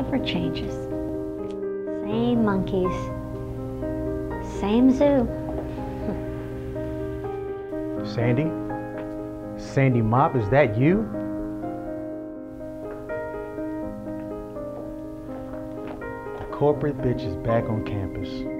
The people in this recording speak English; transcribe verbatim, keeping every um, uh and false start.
never changes. Same monkeys, same zoo. Sandy? Sandy Mop, is that you? The corporate bitch is back on campus.